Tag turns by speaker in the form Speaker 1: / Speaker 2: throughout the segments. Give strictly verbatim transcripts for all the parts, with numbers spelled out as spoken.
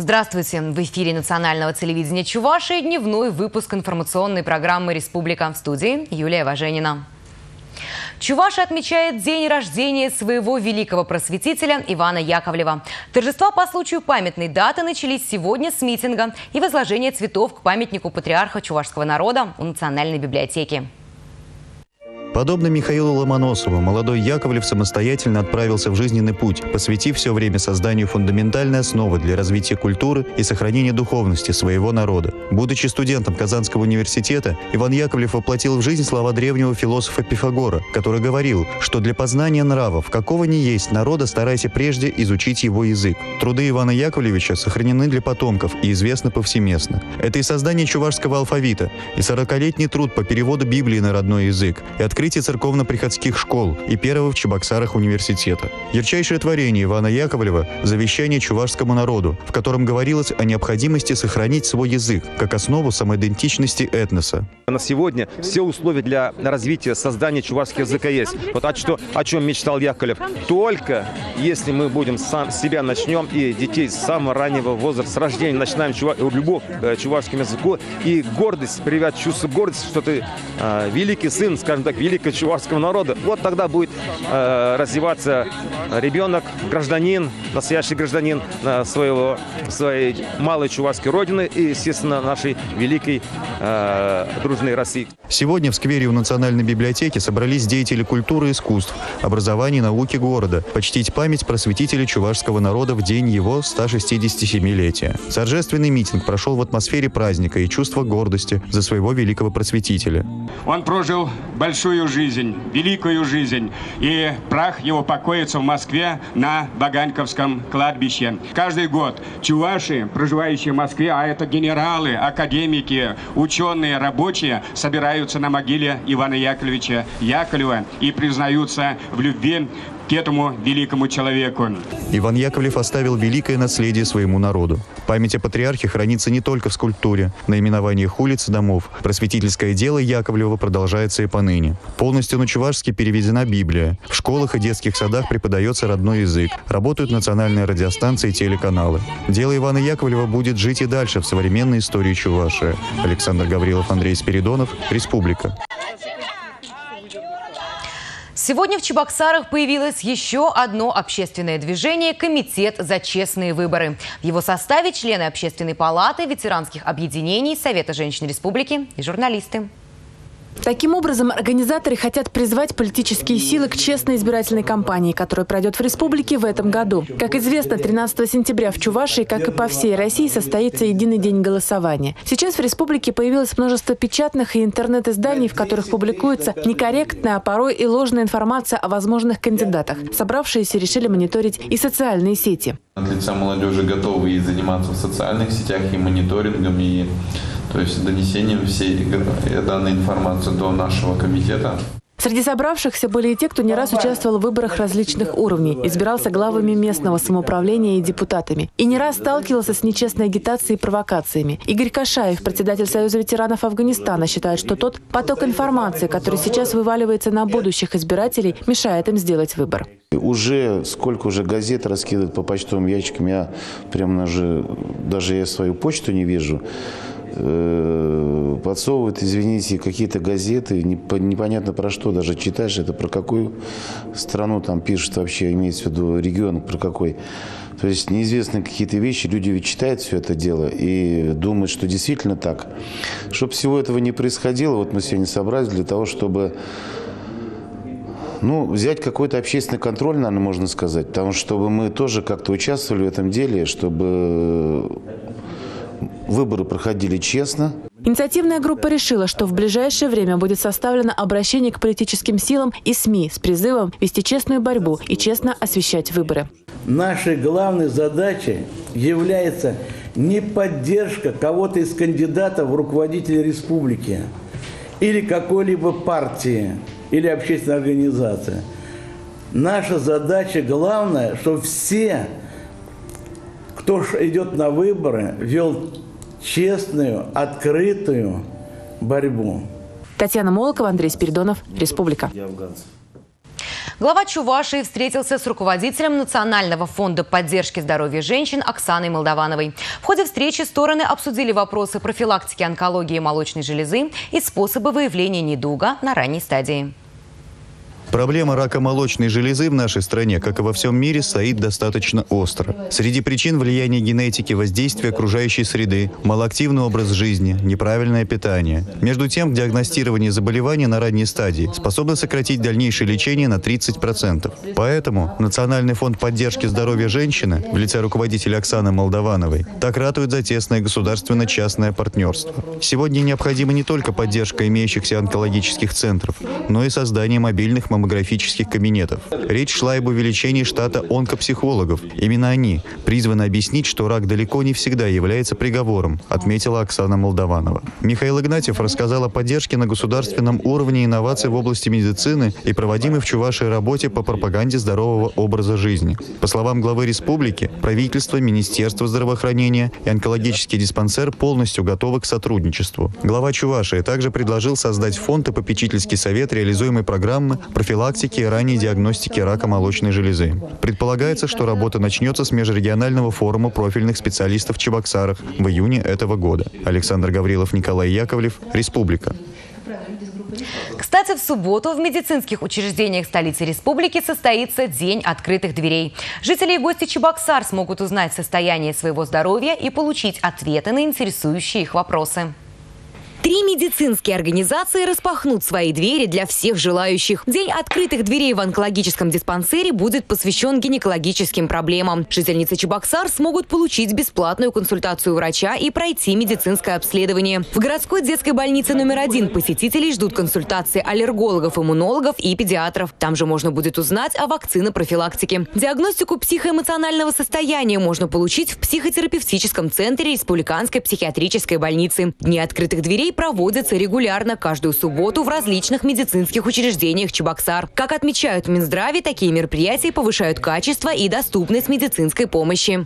Speaker 1: Здравствуйте! В эфире национального телевидения Чувашии дневной выпуск информационной программы «Республика». В студии Юлия Важенина. Чувашия отмечает день рождения своего великого просветителя Ивана Яковлева. Торжества по случаю памятной даты начались сегодня с митинга и возложения цветов к памятнику патриарха чувашского народа у Национальной библиотеки.
Speaker 2: Подобно Михаилу Ломоносову, молодой Яковлев самостоятельно отправился в жизненный путь, посвятив все время созданию фундаментальной основы для развития культуры и сохранения духовности своего народа. Будучи студентом Казанского университета, Иван Яковлев воплотил в жизнь слова древнего философа Пифагора, который говорил, что для познания нравов, какого ни есть народа, старайся прежде изучить его язык. Труды Ивана Яковлевича сохранены для потомков и известны повсеместно. Это и создание чувашского алфавита, и сорокалетний труд по переводу Библии на родной язык, и открытие церковно-приходских школ и первого в Чебоксарах университета. Ярчайшее творение Ивана Яковлева – завещание чувашскому народу, в котором говорилось о необходимости сохранить свой язык как основу самоидентичности этноса.
Speaker 3: На сегодня все условия для развития, создания чувашского языка есть. Вот о, что, о чем мечтал Яковлев. Только если мы будем сам себя начнем и детей с самого раннего возраста, с рождения начинаем чува, любовь к чувашскому языку и гордость, привет чувство гордости, что ты э, великий сын, скажем так, великого чувашского народа. Вот тогда будет э, развиваться ребенок, гражданин, настоящий гражданин э, своего, своей малой чувашской родины и, естественно, нашей великой э, дружной России.
Speaker 2: Сегодня в сквере у Национальной библиотеки собрались деятели культуры и искусств, образования и науки города, почтить память просветителя чувашского народа в день его ста шестидесятисемилетия. Торжественный митинг прошел в атмосфере праздника и чувства гордости за своего великого просветителя.
Speaker 4: Он прожил большую жизнь, великую жизнь, и прах его покоится в Москве на Ваганьковском кладбище. Каждый год чуваши, проживающие в Москве, а это генералы, академики, ученые, рабочие, собираются на могиле Ивана Яковлевича Яковлева и признаются в любви к этому великому человеку.
Speaker 2: Иван Яковлев оставил великое наследие своему народу. Память о патриархе хранится не только в скульптуре, наименованиях улиц и домов. Просветительское дело Яковлева продолжается и поныне. Полностью на чувашский переведена Библия. В школах и детских садах преподается родной язык. Работают национальные радиостанции и телеканалы. Дело Ивана Яковлева будет жить и дальше в современной истории Чувашии. Александр Гаврилов, Андрей Спиридонов, Республика.
Speaker 1: Сегодня в Чебоксарах появилось еще одно общественное движение «Комитет за честные выборы». В его составе члены Общественной палаты, ветеранских объединений, Совета женщин Республики и журналисты.
Speaker 5: Таким образом, организаторы хотят призвать политические силы к честной избирательной кампании, которая пройдет в республике в этом году. Как известно, тринадцатого сентября в Чувашии, как и по всей России, состоится единый день голосования. Сейчас в республике появилось множество печатных и интернет-изданий, в которых публикуется некорректная, а порой и ложная информация о возможных кандидатах. Собравшиеся решили мониторить и социальные сети.
Speaker 6: От лица молодежи готовы и заниматься в социальных сетях, и мониторингом, и то есть донесением всей данной информации до нашего комитета.
Speaker 5: Среди собравшихся были и те, кто не раз участвовал в выборах различных уровней, избирался главами местного самоуправления и депутатами. И не раз сталкивался с нечестной агитацией и провокациями. Игорь Кашаев, председатель Союза ветеранов Афганистана, считает, что тот поток информации, который сейчас вываливается на будущих избирателей, мешает им сделать выбор.
Speaker 7: Уже сколько уже газет раскидывают по почтовым ящикам, я прямо даже, даже я свою почту не вижу. Подсовывают, извините, какие-то газеты, непонятно про что, даже читаешь, это про какую страну там пишут вообще, имеется в виду регион, про какой. То есть неизвестные какие-то вещи, люди ведь читают все это дело и думают, что действительно так. Чтобы всего этого не происходило, вот мы сегодня собрались для того, чтобы ну, взять какой-то общественный контроль, наверное, можно сказать, потому что чтобы мы тоже как-то участвовали в этом деле, чтобы выборы проходили честно.
Speaker 5: Инициативная группа решила, что в ближайшее время будет составлено обращение к политическим силам и СМИ с призывом вести честную борьбу и честно освещать выборы.
Speaker 8: Нашей главной задачей является не поддержка кого-то из кандидатов в руководители республики или какой-либо партии или общественной организации. Наша задача главная, чтобы все, кто идет на выборы, вел честную, открытую борьбу.
Speaker 5: Татьяна Молокова, Андрей Спиридонов, Республика.
Speaker 1: Глава Чувашии встретился с руководителем Национального фонда поддержки здоровья женщин Оксаной Молдавановой. В ходе встречи стороны обсудили вопросы профилактики онкологии молочной железы и способы выявления недуга на ранней стадии.
Speaker 2: Проблема рака молочной железы в нашей стране, как и во всем мире, стоит достаточно остро. Среди причин влияния генетики, воздействия окружающей среды, малоактивный образ жизни, неправильное питание. Между тем, диагностирование заболевания на ранней стадии способно сократить дальнейшее лечение на тридцать процентов. Поэтому Национальный фонд поддержки здоровья женщины в лице руководителя Оксаны Молдавановой так ратует за тесное государственно-частное партнерство. Сегодня необходима не только поддержка имеющихся онкологических центров, но и создание мобильных маммографических кабинетов. Речь шла об увеличении штата онкопсихологов. Именно они призваны объяснить, что рак далеко не всегда является приговором, отметила Оксана Молдаванова. Михаил Игнатьев рассказал о поддержке на государственном уровне инноваций в области медицины и проводимой в Чувашии работе по пропаганде здорового образа жизни. По словам главы республики, правительство, Министерство здравоохранения и онкологический диспансер полностью готовы к сотрудничеству. Глава Чувашии также предложил создать фонд и попечительский совет реализуемой программы профилактики и ранней диагностики рака молочной железы. Предполагается, что работа начнется с межрегионального форума профильных специалистов в Чебоксарах в июне этого года. Александр Гаврилов, Николай Яковлев, Республика.
Speaker 1: Кстати, в субботу в медицинских учреждениях столицы республики состоится День открытых дверей. Жители и гости Чебоксар смогут узнать состояние своего здоровья и получить ответы на интересующие их вопросы.
Speaker 9: Три медицинские организации распахнут свои двери для всех желающих. День открытых дверей в онкологическом диспансере будет посвящен гинекологическим проблемам. Жительницы Чебоксар смогут получить бесплатную консультацию врача и пройти медицинское обследование. В городской детской больнице номер один посетителей ждут консультации аллергологов, иммунологов и педиатров. Там же можно будет узнать о вакцинопрофилактике. Диагностику психоэмоционального состояния можно получить в психотерапевтическом центре Республиканской психиатрической больницы. Дни открытых дверей проводятся регулярно каждую субботу в различных медицинских учреждениях Чебоксар. Как отмечают в Минздраве, такие мероприятия повышают качество и доступность медицинской помощи.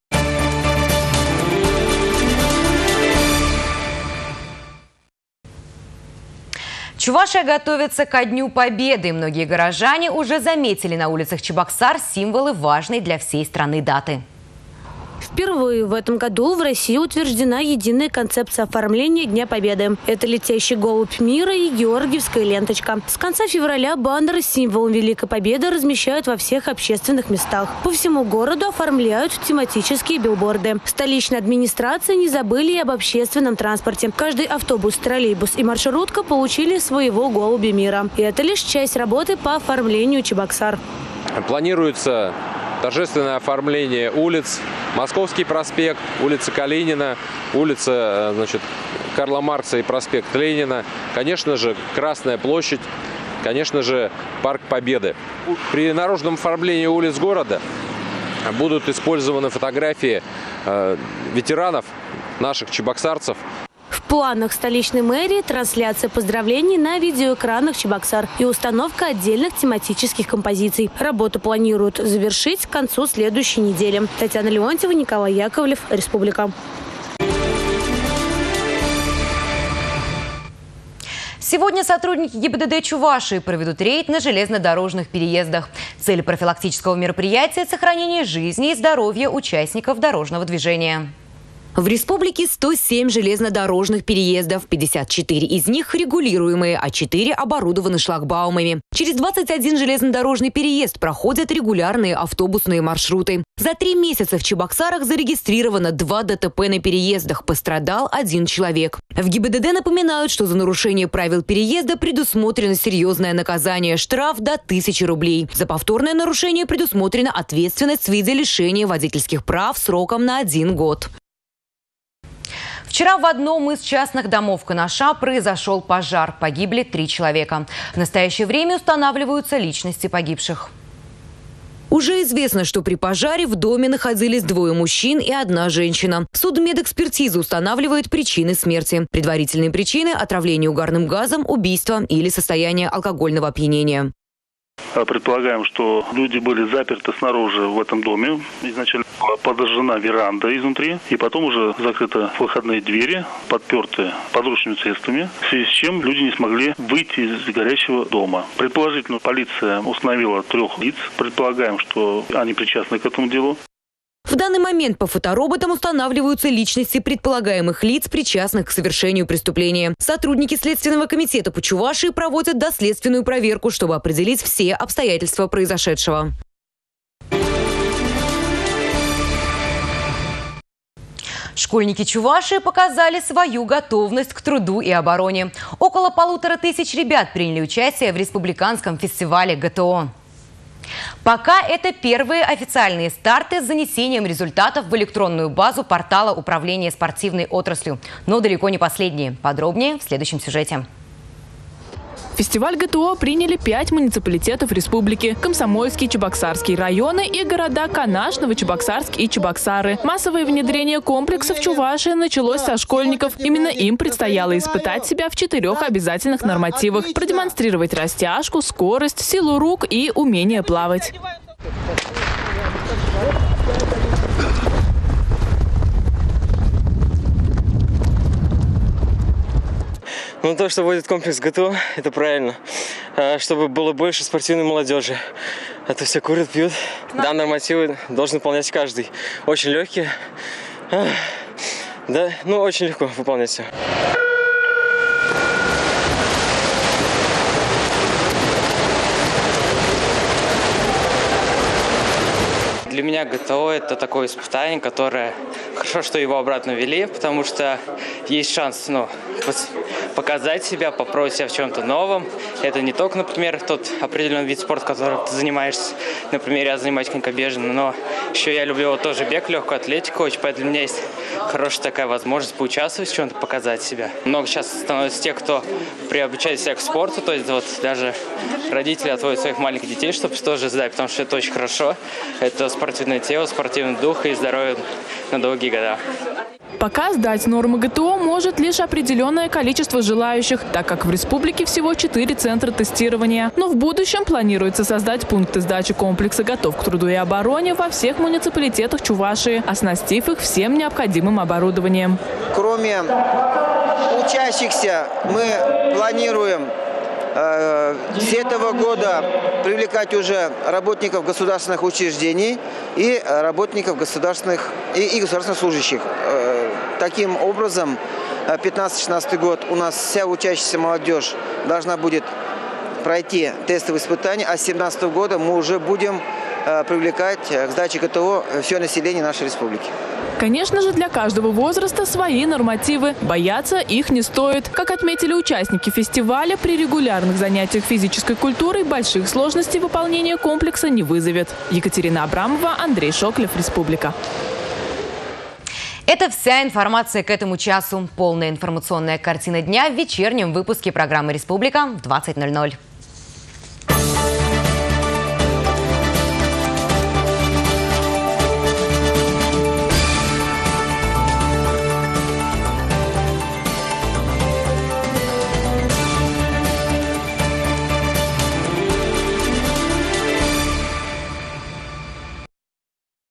Speaker 1: Чувашия готовится ко Дню Победы. Многие горожане уже заметили на улицах Чебоксар символы важной для всей страны даты.
Speaker 10: Впервые в этом году в России утверждена единая концепция оформления Дня Победы. Это летящий голубь мира и георгиевская ленточка. С конца февраля баннеры с символом Великой Победы размещают во всех общественных местах. По всему городу оформляют тематические билборды. Столичная администрация не забыли и об общественном транспорте. Каждый автобус, троллейбус и маршрутка получили своего голубя мира. И это лишь часть работы по оформлению Чебоксар.
Speaker 11: Планируется торжественное оформление улиц. Московский проспект, улица Калинина, улица, значит, Карла Маркса и проспект Ленина. Конечно же, Красная площадь, конечно же, Парк Победы. При наружном оформлении улиц города будут использованы фотографии э, ветеранов, наших чебоксарцев.
Speaker 10: В планах столичной мэрии трансляция поздравлений на видеоэкранах Чебоксар и установка отдельных тематических композиций. Работу планируют завершить к концу следующей недели. Татьяна Леонтьева, Николай Яковлев, Республика.
Speaker 1: Сегодня сотрудники ГИБДД Чувашии проведут рейд на железнодорожных переездах. Цель профилактического мероприятия – сохранение жизни и здоровья участников дорожного движения.
Speaker 9: В республике сто семь железнодорожных переездов, пятьдесят четыре из них регулируемые, а четыре оборудованы шлагбаумами. Через двадцать один железнодорожный переезд проходят регулярные автобусные маршруты. За три месяца в Чебоксарах зарегистрировано два ДТП на переездах, пострадал один человек. В ГИБДД напоминают, что за нарушение правил переезда предусмотрено серьезное наказание – штраф до тысячи рублей. За повторное нарушение предусмотрена ответственность в виде лишения водительских прав сроком на один год.
Speaker 1: Вчера в одном из частных домов Канаша произошел пожар. Погибли три человека. В настоящее время устанавливаются личности погибших.
Speaker 9: Уже известно, что при пожаре в доме находились двое мужчин и одна женщина. Судмедэкспертиза устанавливает причины смерти. Предварительные причины – отравление угарным газом, убийство или состояние алкогольного опьянения.
Speaker 12: Предполагаем, что люди были заперты снаружи в этом доме. Изначально была подожжена веранда изнутри, и потом уже закрыты входные двери, подперты подручными средствами, в связи с чем люди не смогли выйти из горящего дома. Предположительно, полиция установила трех лиц. Предполагаем, что они причастны к этому делу.
Speaker 9: В данный момент по фотороботам устанавливаются личности предполагаемых лиц, причастных к совершению преступления. Сотрудники Следственного комитета по Чувашии проводят доследственную проверку, чтобы определить все обстоятельства произошедшего.
Speaker 1: Школьники Чувашии показали свою готовность к труду и обороне. Около полутора тысяч ребят приняли участие в республиканском фестивале ГТО. Пока это первые официальные старты с занесением результатов в электронную базу портала управления спортивной отраслью. Но далеко не последние. Подробнее в следующем сюжете.
Speaker 5: Фестиваль ГТО приняли пять муниципалитетов республики: Комсомольский, Чебоксарский районы и города Канаш, Новочебоксарск и Чебоксары. Массовое внедрение комплексов в Чувашии началось со школьников. Именно им предстояло испытать себя в четырех обязательных нормативах: продемонстрировать растяжку, скорость, силу рук и умение плавать.
Speaker 13: Ну, то, что будет комплекс ГТО, это правильно. Чтобы было больше спортивной молодежи. А то все курят, пьют. Да, нормативы должен выполнять каждый. Очень легкие. Да, ну, очень легко выполнять все.
Speaker 14: Для меня ГТО – это такое испытание, которое хорошо, что его обратно ввели, потому что есть шанс, ну, показать себя, попробовать себя в чем-то новом. Это не только, например, тот определенный вид спорта, которым ты занимаешься. Например, я занимаюсь конькобежем, но еще я люблю вот тоже бег, легкую атлетику очень, поэтому для меня есть хорошая такая возможность поучаствовать в чем-то, показать себя. Много сейчас становится тех, кто приобучает себя к спорту, то есть вот даже родители отводят своих маленьких детей, чтобы тоже сдать, потому что это очень хорошо. Это спортивное тело, спортивный дух и здоровье на долгие года.
Speaker 5: Пока сдать нормы ГТО может лишь определенное количество желающих, так как в республике всего четыре центра тестирования. Но в будущем планируется создать пункты сдачи комплекса «Готов к труду и обороне» во всех муниципалитетах Чувашии, оснастив их всем необходимым оборудованием.
Speaker 15: Кроме учащихся, мы планируем э, с этого года привлекать уже работников государственных учреждений и работников государственных и, и государственных служащих. Таким образом, пятнадцатый-шестнадцатый год у нас вся учащаяся молодежь должна будет пройти тестовые испытания, а с семнадцатого года мы уже будем привлекать к сдаче ГТО все население нашей республики.
Speaker 5: Конечно же, для каждого возраста свои нормативы. Бояться их не стоит. Как отметили участники фестиваля, при регулярных занятиях физической культурой больших сложностей выполнения комплекса не вызовет. Екатерина Абрамова, Андрей Шоклев, Республика.
Speaker 1: Это вся информация к этому часу. Полная информационная картина дня в вечернем выпуске программы «Республика» в двадцать ноль ноль.